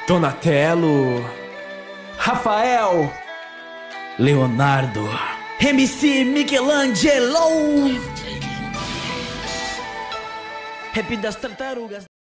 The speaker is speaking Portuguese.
Donatello, Rafael, Leonardo, MC Michelangelo, Rap das Tartarugas.